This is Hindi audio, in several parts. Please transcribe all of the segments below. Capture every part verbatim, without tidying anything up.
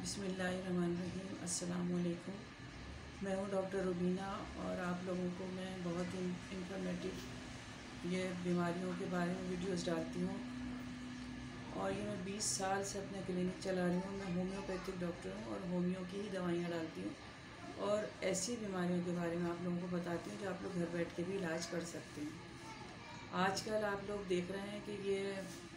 बिस्मिल्लाहिर्रहमानिर्रहीम। अस्सलाम वालेकुम। मैं हूँ डॉक्टर रुबीना और आप लोगों को मैं बहुत ही इंफॉर्मेटिव ये बीमारियों के बारे में वीडियोस डालती हूँ। और ये मैं बीस साल से अपना क्लिनिक चला रही हूँ। मैं होम्योपैथिक डॉक्टर हूँ और होम्यो की ही दवाइयाँ डालती हूँ और ऐसी बीमारियों के बारे में आप लोगों को बताती हूँ जो आप लोग घर बैठ के भी इलाज कर सकते हैं। आजकल आप लोग देख रहे हैं कि ये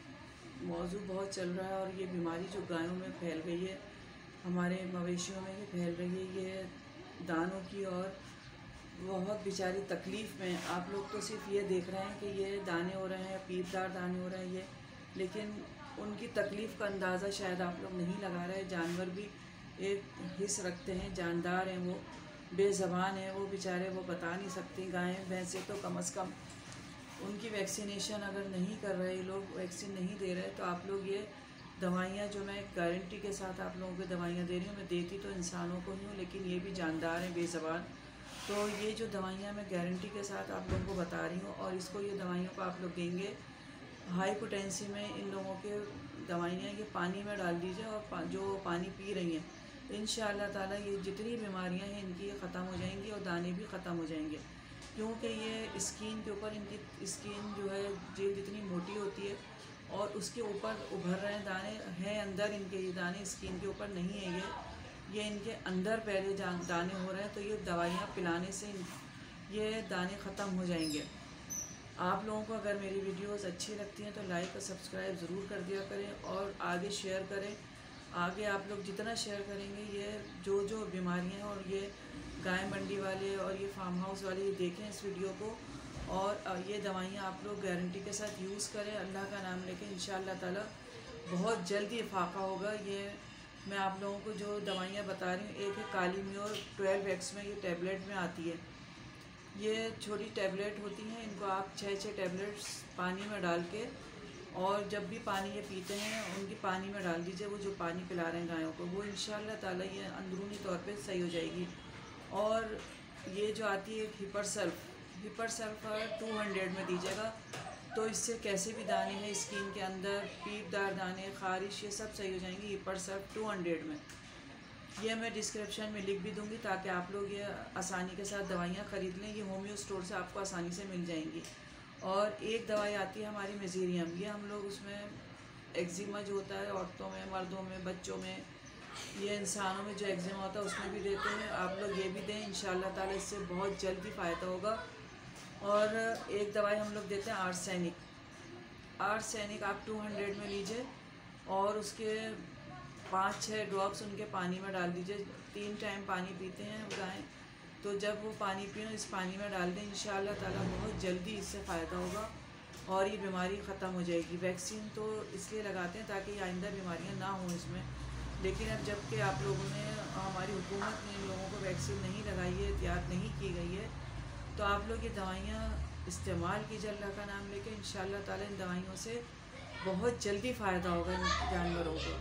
मौजू बहुत चल रहा है और ये बीमारी जो गायों में फैल गई है, हमारे मवेशियों में भी फैल रही है, ये दानों की। और बहुत बेचारी तकलीफ़ में आप लोग तो सिर्फ ये देख रहे हैं कि ये दाने हो रहे हैं, पीपदार दाने हो रहे हैं ये, लेकिन उनकी तकलीफ़ का अंदाज़ा शायद आप लोग नहीं लगा रहे। जानवर भी एक हिस्स रखते हैं, जानदार हैं, वो बेज़बान हैं, वो बेचारे वो बता नहीं सकती। गायें भैंसें तो कम अज़ कम उनकी वैक्सीनेशन अगर नहीं कर रहे, लोग वैक्सीन नहीं दे रहे, तो आप लोग ये दवाइयाँ जो मैं गारंटी के साथ आप लोगों को दवाइयाँ दे रही हूँ, मैं देती तो इंसानों को ही हूँ, लेकिन ये भी जानदार हैं, बेज़बान। तो ये जो दवाइयाँ मैं गारंटी के साथ आप लोगों को बता रही हूँ और इसको ये दवाइयों को आप लोग देंगे हाई पोटेंसी में। इन लोगों के दवाइयाँ ये पानी में डाल दीजिए और पा, जो पानी पी रही हैं, इंशाअल्लाह ताला ये जितनी बीमारियाँ हैं इनकी ये ख़त्म हो जाएंगी और दाने भी ख़त्म हो जाएंगे। क्योंकि ये स्किन के ऊपर, इनकी स्किन जो है जेल जितनी मोटी होती है और उसके ऊपर उभर रहे हैं दाने हैं अंदर, इनके ये दाने स्किन के ऊपर नहीं है, ये ये इनके अंदर पहले दाने हो रहे हैं। तो ये दवाइयाँ पिलाने से ये दाने ख़त्म हो जाएंगे। आप लोगों को अगर मेरी वीडियोस अच्छी लगती हैं तो लाइक और सब्सक्राइब ज़रूर कर दिया करें और आगे शेयर करें। आगे आप लोग जितना शेयर करेंगे, ये जो जो बीमारियां और ये गाय मंडी वाले और ये फार्म हाउस वाले ये देखें इस वीडियो को और ये दवाइयाँ आप लोग गारंटी के साथ यूज़ करें। अल्लाह का नाम लेके इंशाअल्लाह ताला बहुत जल्दी फाका होगा। ये मैं आप लोगों को जो दवाइयाँ बता रही हूँ, एक है काली म्योर ट्वेल्व एक्स में, ये टैबलेट में आती है। ये छोटी टैबलेट होती हैं, इनको आप छः छः टैबलेट्स पानी में डाल के और जब भी पानी ये पीते हैं उनकी पानी में डाल दीजिए, वो जो पानी पिला रहे हैं गायों को, वो इंशाअल्लाह ताला ये अंदरूनी तौर पे सही हो जाएगी। और ये जो आती है hepar sulph, hepar sulph two hundred में दीजिएगा, तो इससे कैसे भी दाने हैं स्किन के अंदर, पीपदार दाने, खारिश, ये सब सही हो जाएंगी हिपर सल्फ टू हंड्रेड में। ये मैं डिस्क्रिप्शन में लिख भी दूंगी ताकि आप लोग ये आसानी के साथ दवाइयाँ ख़रीद लें। ये होम्यो स्टोर से आपको आसानी से मिल जाएंगी। और एक दवाई आती है हमारी मेज़ेरियम, ये हम लोग उसमें एक्जिमा जो होता है औरतों में, मर्दों में, बच्चों में, ये इंसानों में जो एक्जिमा होता है उसमें भी देते हैं। आप लोग ये भी दें, इंशाअल्लाह ताला इससे बहुत जल्दी फ़ायदा होगा। और एक दवाई हम लोग देते हैं आर्सेनिक, आर्सेनिक आप टू हंड्रेड में लीजिए और उसके पाँच छः ड्रॉप्स उनके पानी में डाल दीजिए। तीन टाइम पानी पीते हैं गाय, तो जब वो पानी पिए इस पानी में डाल दें, इंशाअल्लाह ताला बहुत जल्दी इससे फ़ायदा होगा और ये बीमारी ख़त्म हो जाएगी। वैक्सीन तो इसलिए लगाते हैं ताकि आइंदा बीमारियां ना हों इसमें, लेकिन अब जबकि आप लोगों ने, हमारी हुकूमत ने इन लोगों को वैक्सीन नहीं लगाई है, एहतियात नहीं की गई है, तो आप लोग ये दवाइयाँ इस्तेमाल कीजिए अल्लाह का नाम लेके। इंशाअल्लाह ताला इन दवाइयों से बहुत जल्दी फ़ायदा होगा इन जानवरों को।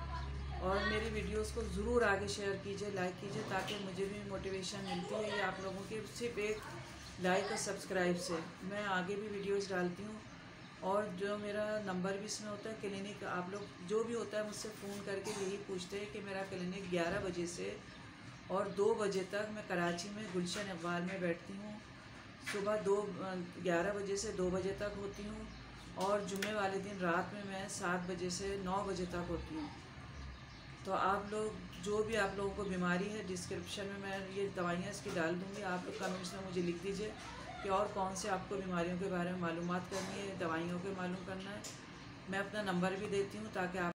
और मेरी वीडियोस को ज़रूर आगे शेयर कीजिए, लाइक कीजिए, ताकि मुझे भी मोटिवेशन मिलती है ये आप लोगों के सिर्फ एक लाइक और सब्सक्राइब से। मैं आगे भी वीडियोस डालती हूँ और जो मेरा नंबर भी इसमें होता है क्लिनिक, आप लोग जो भी होता है मुझसे फ़ोन करके यही पूछते हैं कि मेरा क्लिनिक ग्यारह बजे से और दो बजे तक, मैं कराची में गुलशन इकबाल में बैठती हूँ। सुबह दो ग्यारह बजे से दो बजे तक होती हूँ और जुम्मे वाले दिन रात में मैं सात बजे से नौ बजे तक होती हूँ। तो आप लोग जो भी आप लोगों को बीमारी है, डिस्क्रिप्शन में मैं ये दवाइयाँ इसकी डाल दूँगी। आप लोग कमेंट्स में मुझे लिख दीजिए कि और कौन से आपको बीमारियों के बारे में मालूमात करनी है, दवाइयों के मालूम करना है। मैं अपना नंबर भी देती हूँ ताकि आप